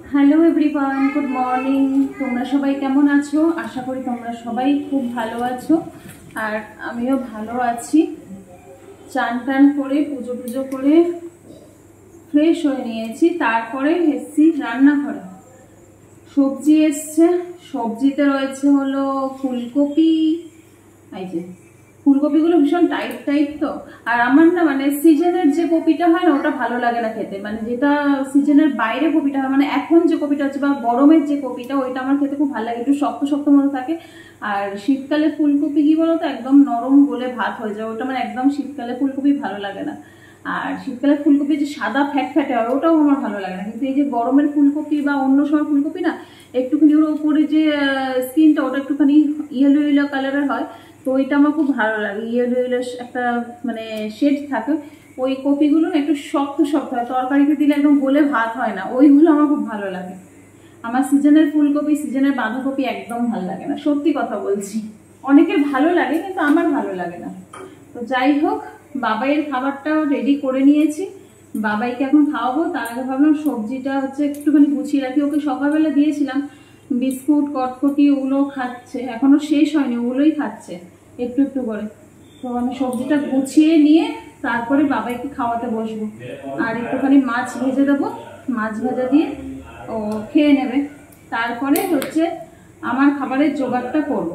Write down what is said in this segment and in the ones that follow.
Hello everyone, good morning. তোমরা সবাই কেমন আছো? আশা করি তোমরা সবাই খুব ভালো আছো, আর আমিও ভালো আছি। চান টান করে পুজো পুজো করে ফ্রেশ হয়ে নিয়েছি, তারপরে এসছি রান্নাঘরে। সবজি এসছে, সবজিতে রয়েছে হলো ফুলকপি। এই যে ফুলকপিগুলো ভীষণ টাইট টাইট তো, আর আমার না মানে সিজনের যে কপিটা হয় না ওটা ভালো লাগে না খেতে, মানে যেটা সিজনের বাইরে কপিটা হয়, মানে এখন যে কপিটা হচ্ছে বা গরমের যে কপিটা ওইটা আমার খেতে খুব ভালো লাগে, একটু শক্ত শক্ত মতো থাকে। আর শীতকালে ফুলকপি কি বলতো একদম নরম গলে ভাত হয়ে যায়, ওটা মানে একদম শীতকালে ফুলকপি ভালো লাগে না। আর শীতকালে ফুলকপি যে সাদা ফ্যাট ফ্যাটে হয় ওটাও আমার ভালো লাগে না, কিন্তু এই যে গরমের ফুলকপি বা অন্য সময় ফুলকপি না একটুখানি ওর উপরে যে স্কিনটা ওটা একটুখানি ইয়েলো ইয়েলো কালারের হয়, তো ওইটা আমার খুব ভালো লাগে। ইয়েলো ইয়েলো একটা মানে শেড থাকে, ওই কপিগুলো না একটু শক্ত শক্ত হয়, তরকারিতে দিলে একদম গলে ভাত হয় না, ওইগুলো আমার খুব ভালো লাগে। আমার সিজনের ফুলকপি সিজনের বাঁধাকপি একদম ভালো লাগে না, সত্যি কথা বলছি। অনেকের ভালো লাগে কিন্তু আমার ভালো লাগে না। তো যাই হোক, বাবাইয়ের খাবারটাও রেডি করে নিয়েছি, বাবাইকে এখন খাওয়াবো। তার আগে ভাবলাম সবজিটা হচ্ছে একটুখানি গুছিয়ে রাখি, ওকে সকালবেলা দিয়েছিলাম বিস্কুট কটকটি, ওগুলো খাচ্ছে, এখনো শেষ হয়নি, ওগুলোই খাচ্ছে একটু একটু করে। তো আমি সবজিটা গুছিয়ে নিয়ে তারপরে বাবাইকে খাওয়াতে বসবো, আর একটুখানি মাছ ভেজে দেবো, মাছ ভাজা দিয়ে ও খেয়ে নেবে। তারপরে হচ্ছে আমার খাবারের জোগাড়টা করব।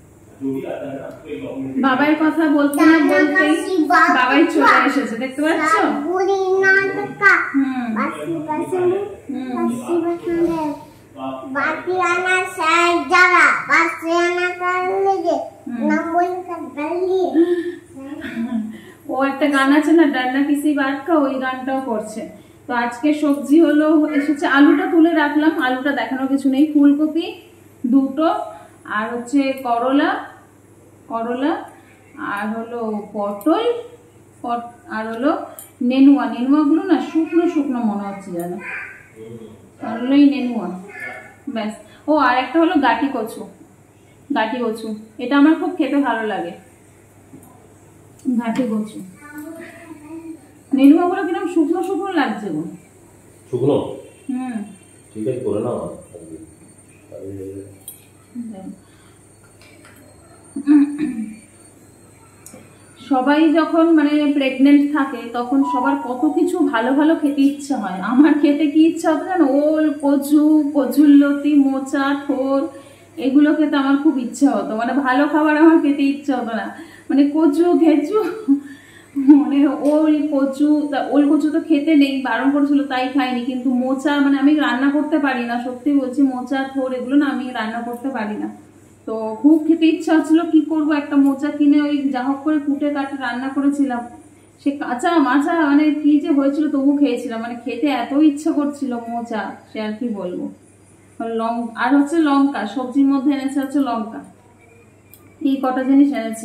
বাবাইয়ের কথা বলতে না বলতেই বাবাই চলে এসেছে, দেখতে পাচ্ছ? ও একটা গান আছে না, ডান্না কিসি বাত কা, ওই গানটাও করছে। তো আজকে সবজি হলো এসেছে, আলুটা তুলে রাখলাম, আলুটা দেখানোর কিছু নেই, ফুলকপি দুটো, আর হচ্ছে করলা করলা, আর হলো পটল, আর হলো নেনুয়া। নেনুয়াগুলো না শুকনো শুকনো মনে হচ্ছে যেন, আর হলো এই নেনুয়া, ব্যাস। ও আর একটা হলো গাটি কচু, গাটি কচু, এটা আমার খুব খেতে ভালো লাগে, ঘাটি কচু। নেনুয়াগুলো কিরকম শুকনো শুকনো লাগছে গো, শুকনো। ঠিক আছে, করে নাও। সবাই যখন মানে প্রেগনেন্ট থাকে তখন সবার কত কিছু ভালো ভালো খেতে ইচ্ছা হয়। আমার খেতে কি ইচ্ছা হতো জানো? ওল, কচু, কচুরলতি, মোচা, ঠোর, এগুলো খেতে আমার খুব ইচ্ছা হতো। মানে ভালো খাবার আমার খেতে ইচ্ছা হতো না, মানে কচু ঘেঁচু, মানে ওল কচু, ওল কচু তো খেতে নেই, বারণ করেছিল তাই খাইনি। কিন্তু মোচা মানে আমি রান্না করতে পারি না, সত্যি বলছি, মোচা ঠোর এগুলো না আমি রান্না করতে পারি না। তো খুব খেতে ইচ্ছা হচ্ছিল, কি করব, একটা মোচা কিনে ওই যা হোক করে কুটে কাটে রান্না করেছিলাম। সে কাঁচা মাচা মানে কি যে হয়েছিল, তবু খেয়েছিলাম, মানে খেতে এত ইচ্ছা করছিল মোচা, সে আর কি বলবো। আর হচ্ছে লঙ্কা, সবজির মধ্যে এনেছে হচ্ছে লঙ্কা, এই কটা জিনিস এনেছি।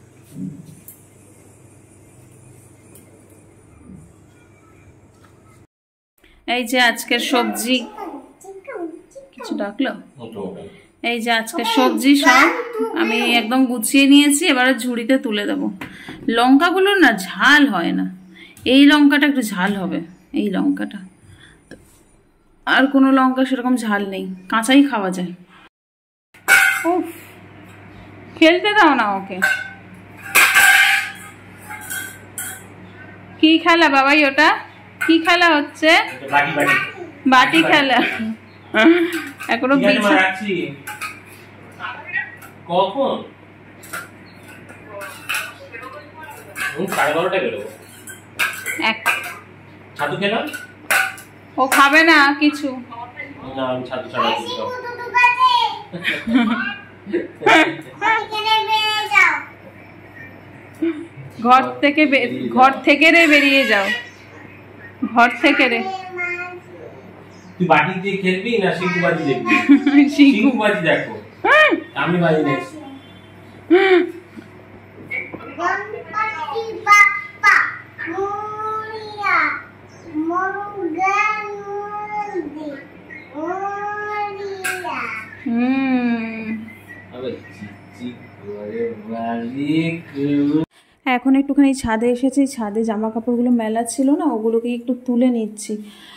এই যে আজকের সবজি, কিছু ডাকলো, এই যে আজকের সবজি সব আমি একদম গুছিয়ে নিয়েছি, এবারে ঝুড়িতে তুলে দেবো। লঙ্কাগুলো না ঝাল হয় না, এই লঙ্কাটা একটু ঝাল হবে, এই লঙ্কাটা, আর কোনো লঙ্কা সেরকম ঝাল নেই, কাঁচাই খাওয়া যায়। উফ, খেলতে দাও না ওকে। কি খেলা বাবাই ওটা? কি খেলা হচ্ছে? বাটি খেলা। এখনো কখন? 12:30 বেরোবো। ছাতু খেলাম, ও খাবে না কিছু। না আমি ছাতু ছাড়া ঘর থেকে রে বেরিয়ে যাও, ঘর থেকে রে। তুই বাটি দিয়ে খেলবি না শিঙ্কু বাজি দেখবি? শিঙ্কু বাজি দেখো, আমি বাজি দেখছি। এখন একটুখানি ছাদে এসেছি, ছাদে জামা কাপড়গুলো মেলা ছিল না, ওগুলোকে একটু তুলে নিচ্ছি।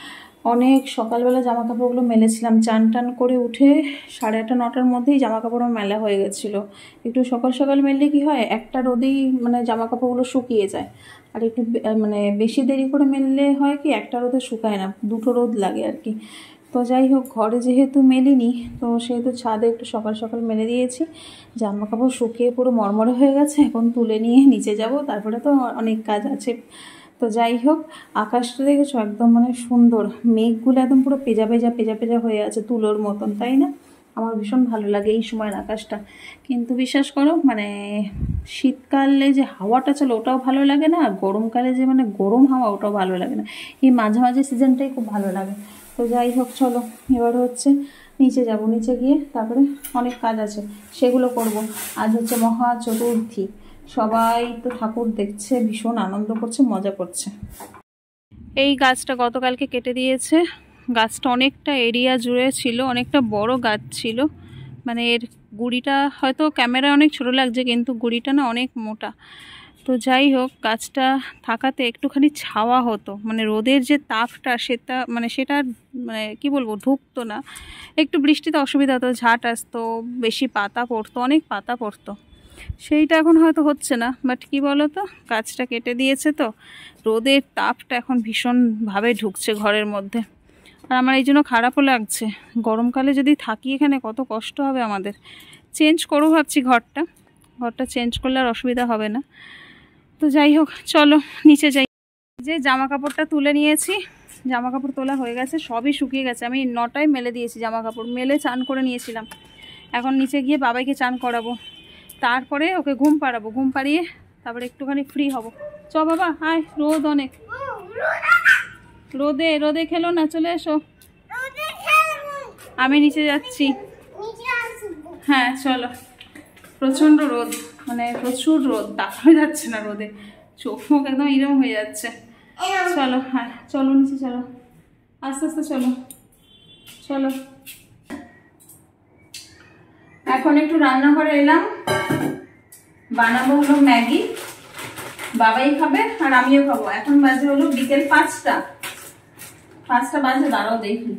অনেক সকালবেলা জামা কাপড়গুলো মেলেছিলাম, চান টান করে উঠে 8:30 9টার মধ্যেই জামা কাপড়ও মেলা হয়ে গেছিলো। একটু সকাল সকাল মেললে কি হয়, একটা রোদেই মানে জামা কাপড়গুলো শুকিয়ে যায়। আর একটু মানে বেশি দেরি করে মেললে হয় কি, একটা রোদে শুকায় না, 2টো রোদ লাগে আর কি। তো যাই হোক, ঘরে যেহেতু মেলিনি তো সেহেতু ছাদে একটু সকাল সকাল মেলে দিয়েছি। জামা কাপড় শুকিয়ে পুরো মরমরে হয়ে গেছে, এখন তুলে নিয়ে নিচে যাব, তারপরে তো অনেক কাজ আছে। তো যাই হোক, আকাশটা দেখেছো একদম মানে সুন্দর, মেঘগুলো একদম পুরো পেজা পেজা পেজা পেজা হয়ে আছে, তুলোর মতন, তাই না? আমার ভীষণ ভালো লাগে এই সময়ের আকাশটা। কিন্তু বিশ্বাস করো, মানে শীতকালে যে হাওয়াটা চলে ওটাও ভালো লাগে না, আর গরমকালে যে মানে গরম হাওয়া ওটাও ভালো লাগে না। এই মাঝামাঝি সিজনটাই খুব ভালো লাগে। তো যাই হোক, চলো এবার হচ্ছে নিচে যাব, নিচে গিয়ে তারপরে অনেক কাজ আছে সেগুলো করব। আজ হচ্ছে মহা চতুর্থী, সবাই তো ঠাকুর দেখছে, ভীষণ আনন্দ করছে, মজা করছে। এই গাছটা গতকালকে কেটে দিয়েছে। গাছটা অনেকটা এরিয়া জুড়ে ছিল, অনেকটা বড় গাছ ছিল। মানে এর গুড়িটা হয়তো ক্যামেরায় অনেক ছোট লাগছে, কিন্তু গুড়িটা না অনেক মোটা। তো যাই হোক, গাছটা থাকাতে একটুখানি ছাওয়া হতো, মানে রোদের যে তাপটা সেটা মানে কি বলবো, ঢুকতো না। একটু বৃষ্টিতে অসুবিধা হতো, ঝাঁট আসতো, বেশি পাতা পড়তো, অনেক পাতা পড়তো। সেইটা এখন হয়তো হচ্ছে না, বাট কি বলো তো, গাছটা কেটে দিয়েছে তো রোদের তাপটা এখন ভীষণভাবে ঢুকছে ঘরের মধ্যে। আর আমার এই জন্য খারাপও লাগছে, গরমকালে যদি থাকি এখানে কত কষ্ট হবে আমাদের। চেঞ্জ করবো ভাবছি ঘরটা চেঞ্জ করলে আর অসুবিধা হবে না। তো যাই হোক, চলো নিচে যাই। যে জামা কাপড়টা তুলে নিয়েছি, জামা কাপড় তোলা হয়ে গেছে, সবই শুকিয়ে গেছে। আমি 9টায় মেলে দিয়েছি জামা কাপড়, মেলে চান করে নিয়েছিলাম। এখন নিচে গিয়ে বাবাইকে চান করাবো, তারপরে ওকে ঘুম পাড়াবো, ঘুম পাড়িয়ে তারপরে একটুখানি ফ্রি হব। চ বাবা, আয়, রোদ অনেক, রোদে খেলো না, চলে এসো। আমি নিচে যাচ্ছি। হ্যাঁ চলো, প্রচণ্ড রোদ, মানে প্রচুর রোদ, তাকানো যাচ্ছে না রোদে, চোখ মুখ একদম এরকম হয়ে যাচ্ছে। চলো, হ্যাঁ চলো নিচে, চলো আস্তে আস্তে, চলো চলো। এখন একটু রান্নাঘরে এলাম, বানাবো হলো ম্যাগি, বাবাই খাবে আর আমিও খাবো। এখন বাজে হলো বিকেল 5টা বাজে, দাঁড়াও দেখি,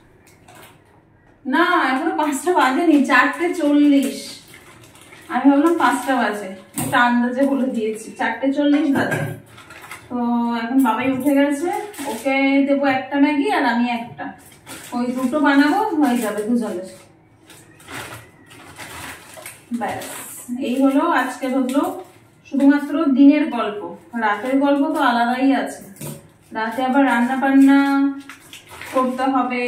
না এখনো 5টা বাজেনি, 4:40। আমি ভাবলাম 5টা বাজে, একটা আন্দাজে বলে দিয়েছি, 4:40 বাজে। তো এখন বাবাই উঠে গেছে, ওকে দেবো একটা ম্যাগি আর আমি একটা, ওই দুটো বানাবো, হয়ে যাবে দুজনের। ব্যাস, এই হলো আজকের হলো শুধুমাত্র দিনের গল্প। রাতের গল্প তো আলাদাই আছে, রাতে আবার রান্না বান্না করতে হবে।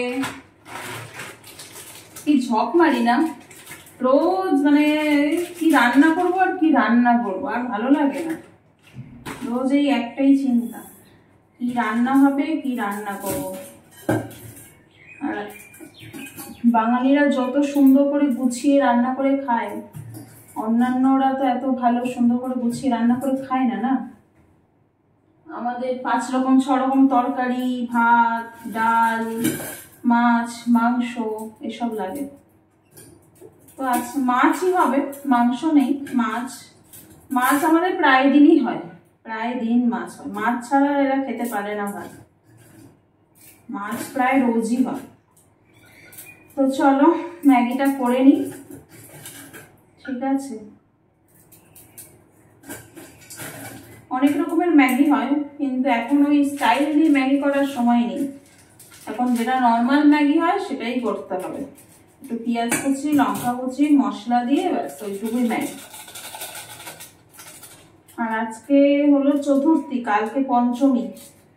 কি ঝক মারি না রোজ, মানে কি রান্না করবো আর কি রান্না করবো, আর ভালো লাগে না। রোজ এই একটাই চিন্তা, কি রান্না হবে, কি রান্না করবো। আর বাঙালিরা যত সুন্দর করে গুছিয়ে রান্না করে খায়, অন্যান্যরা তো এত ভালো সুন্দর করে গুছিয়ে রান্না করে খায় না। না, আমাদের 5 রকম 6 রকম তরকারি, ভাত, ডাল, মাছ, মাংস এসব লাগে। তো আজ মাছই হবে, মাংস নেই। মাছ আমাদের প্রায় দিনই হয়, প্রায় দিন মাছ হয়। মাছ ছাড়া এরা খেতে পারে না ভাত, মাছ প্রায় রোজই হয়। তো চলো ম্যাগিটা করে নিই, ঠিক আছে? অনেক রকমের ম্যাগি হয়, কিন্তু এখন ওই স্টাইল দিয়ে ম্যাগি করার সময় নেই। এখন যেটা নর্মাল ম্যাগি হয় সেটাই করতে হবে, একটু পেঁয়াজ কুচি, লঙ্কা কুচি, মশলা দিয়ে, ব্যাস ওইটুকুই ম্যাগি। আর আজকে হলো চতুর্থী, কালকে পঞ্চমী।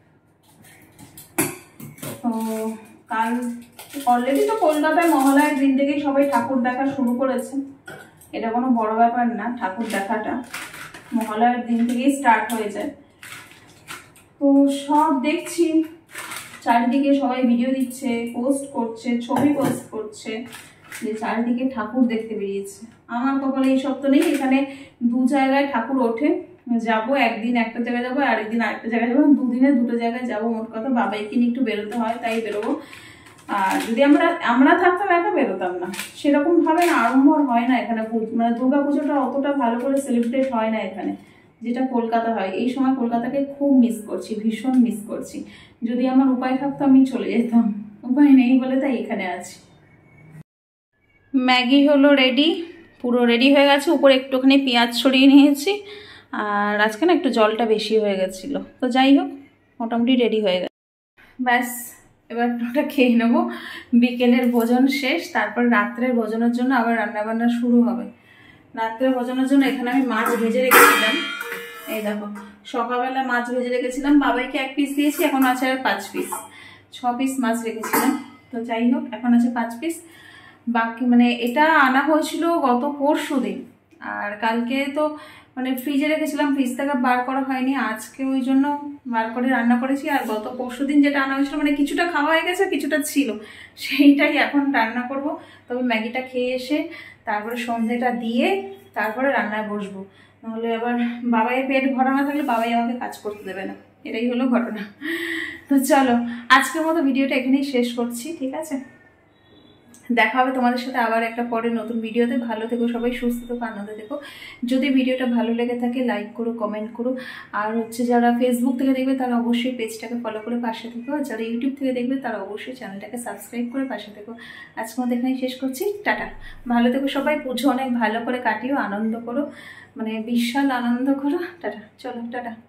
তো কাল অলরেডি তো কলকাতায় মহালয়ার দিন থেকেই সবাই ঠাকুর দেখা শুরু করেছে, এটা কোনো বড় ব্যাপার না, ঠাকুর দেখাটা মহালয়ার দিন থেকেই স্টার্ট হয়ে যায়। তো সব দেখছি চারিদিকে, সবাই ভিডিও দিচ্ছে, পোস্ট করছে, ছবি পোস্ট করছে, যে চারিদিকে ঠাকুর দেখতে বেরিয়েছে। আমার কপালে এইসব তো নেই, এখানে 2 জায়গায় ঠাকুর ওঠে, যাবো, একদিন একটা জায়গায় যাবো, আরেকদিন আরেকটা জায়গায় যাবো, 2 দিনে 2টো জায়গায় যাবো। মোট কথা বাবাইকে নিয়ে একটু বেরোতে হয়, তাই বেরোবো। আর যদি আমরা থাকতাম একা বেরোতাম না, সেরকম ভাবে আড়ম্বর হয় না এখানে। মানে দুর্গা পুজোটা অতটা ভালো করে সেলিব্রেট হয় না এখানে, যেটা কলকাতা হয়। এই সময় কলকাতাকে খুব মিস করছি, ভীষণ মিস করছি। যদি আমার উপায় থাকতো আমি চলে যেতাম, উপায় নেই বলে তাই এখানে আছি। ম্যাগি হলো রেডি, পুরো রেডি হয়ে গেছে। উপরে একটুখানি পেঁয়াজ ছড়িয়ে নিয়েছি, আর আজকে না একটু জলটা বেশি হয়ে গেছিলো, তো যাই হোক মোটামুটি রেডি হয়ে গেছে। ব্যাস এবার ওটা খেয়ে নেবো। বিকেলের ভোজন শেষ, তারপর রাত্রের ভোজনের জন্য আবার রান্নাবান্না শুরু হবে। রাত্রের ভোজনের জন্য এখানে আমি মাছ ভেজে রেখেছিলাম, এই দেখো সকালবেলা মাছ ভেজে রেখেছিলাম, বাবাইকে 1 পিস দিয়েছি, এখন আছে আর 5 পিস, 6 পিস মাছ রেখেছিলাম। তো যাই হোক এখন আছে 5 পিস। বাকি মানে এটা আনা হয়েছিল গত পরশু দিন, আর কালকে তো মানে ফ্রিজে রেখেছিলাম, ফ্রিজ থেকে বার করা হয়নি, আজকে ওই জন্য বার করে রান্না করেছি। আর গত পরশু দিন যেটা আনা হয়েছিল মানে কিছুটা খাওয়া হয়ে গেছে, কিছুটা ছিল, সেইটাই এখন রান্না করব। তবে ম্যাগিটা খেয়ে এসে তারপরে সন্ধেটা দিয়ে তারপরে রান্নায় বসবো, নাহলে আবার বাবাইয়ের পেট ভরা না থাকলে বাবাই আমাকে কাজ করতে দেবে না, এটাই হলো ঘটনা। তো চলো আজকের মতো ভিডিওটা এখানেই শেষ করছি, ঠিক আছে? দেখা হবে তোমাদের সাথে আবার একটা পরে নতুন ভিডিওতে। ভালো থেকো সবাই, সুস্থ থেকো, আনন্দে থেকো। যদি ভিডিওটা ভালো লেগে থাকে লাইক করো, কমেন্ট করো। আর হচ্ছে যারা ফেসবুক থেকে দেখবে তারা অবশ্যই পেজটাকে ফলো করে পাশে থেকো, আর যারা ইউটিউব থেকে দেখবে তারা অবশ্যই চ্যানেলটাকে সাবস্ক্রাইব করে পাশে থেকো। আজকের মতো এখানেই শেষ করছি, টাটা। ভালো থেকো সবাই, পুজো অনেক ভালো করে কাটিও, আনন্দ করো, মানে বিশাল আনন্দ করো। টাটা, চলো টাটা।